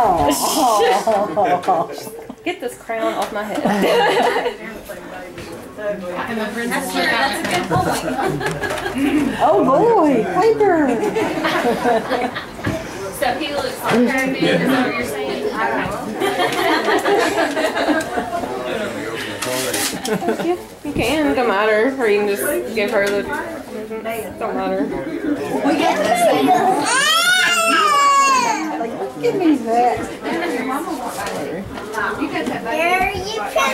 Oh. Get this crown off my head. That's true. That's a good point. Oh boy, paper. So he looks like her, is that what you're saying? You can, don't matter. Or you can just give her the. Don't matter. We get this thing. Give me that. There you can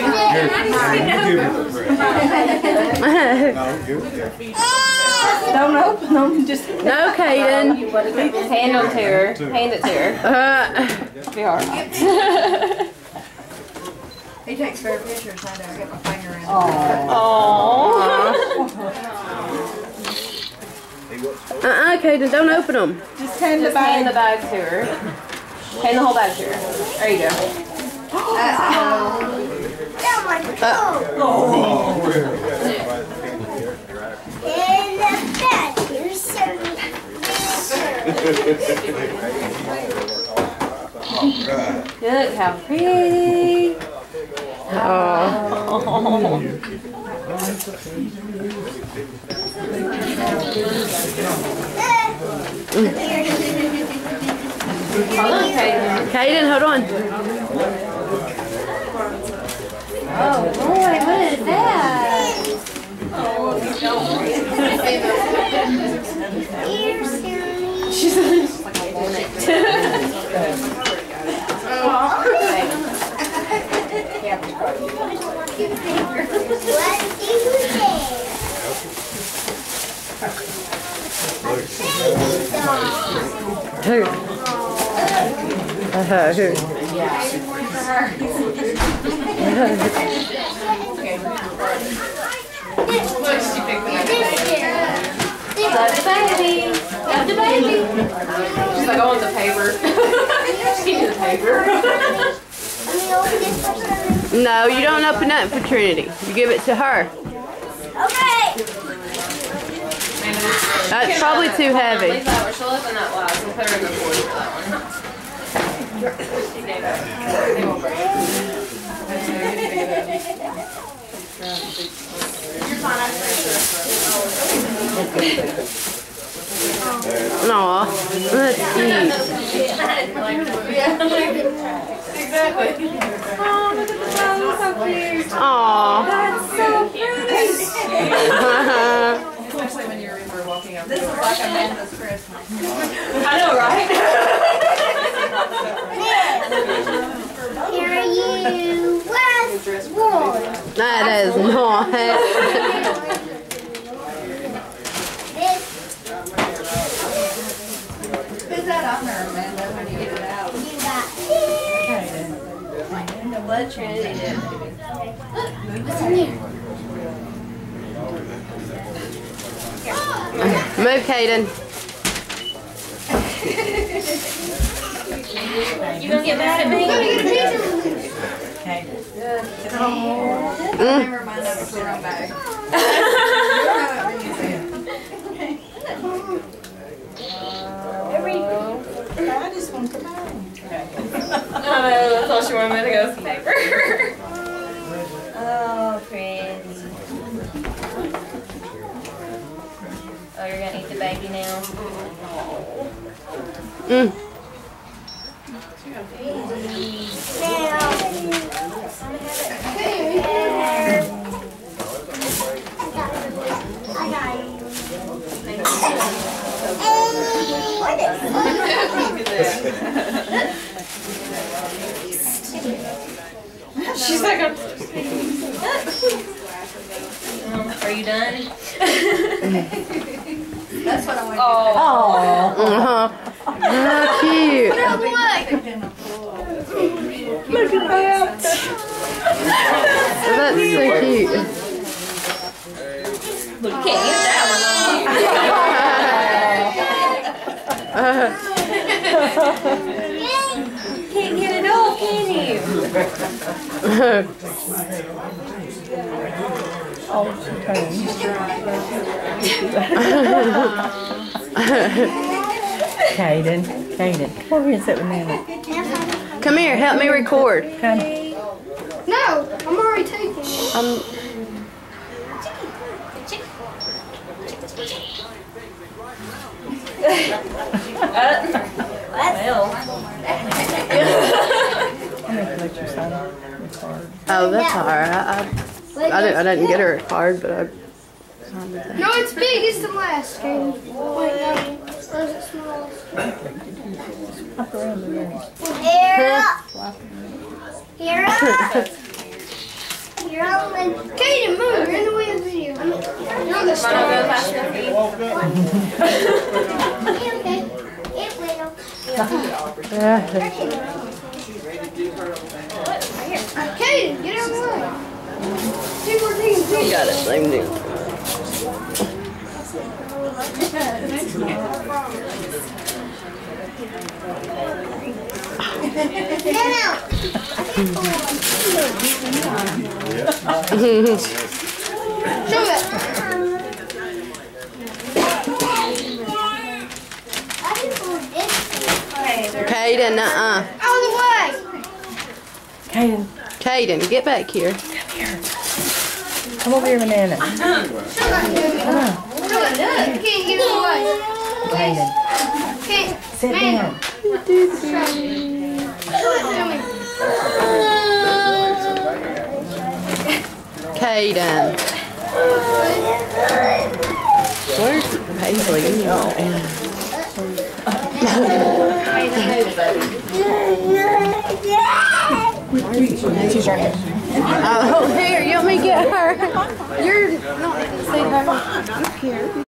Don't open them, just. No, Kaden. Hand on to her. Hand it to her. Be alright. He takes fair pictures. I don't get my finger in. Kaden, don't open them. Just hand the Just hand the bag. bag to her. Hand the whole bag to her. There you go. in the bed. You're so Look how pretty. Kaden, hold on. Oh boy, what is that? She's like a hornet. Love the baby. Love the baby. She's like, I want the paper. She needs the paper. No, you don't open that for Trinity. You give it to her. Okay. That's probably too heavy. Leave that where she'll open that last and put her in the board for that one. She gave it. They won't break it. You're fine, Aw, that's cute. Exactly. Oh, look at the dog, so cute. Aw. That's so pretty. Especially when you remember walking up. This is like Amanda's Christmas. I know, right? Here you was born. That is not. Who's that on there, Amanda, when you get it out? You got The blood Trinity did. Move, Kaden. You gonna get mad at me? Never mind, that was the wrong bag. I just want to come out. That's all she wanted me to go with paper. Oh, pretty. Oh, you're gonna eat the baby now? Mm. She's like, are you done? That's what I want Oh, how cute. Look at that. That's so cute. You can't eat that one. Can't get it all, can you? Kaden, come over here and sit with Nana. Come here, help me record. No, I'm already taking it. Oh, that's alright. I didn't get her a card, but I. No, it's big. It's the last game. Wait, no. Or is it small? Here. Here. Here. Kaden, move. You're in the way of the video. You're on the start. Okay. It will. Kaden, get out of the way. 2 more things. Got it, same thing. Show it. Kaden, Out of the way. Kaden, get back here. Come over here, banana. Show that to me. Show it. You can't get in the way. Kaden, Can't. sit Man. down. Show it to me. Kaden. Where's Paisley? Oh, here, you want me to get her? You're not going to see her.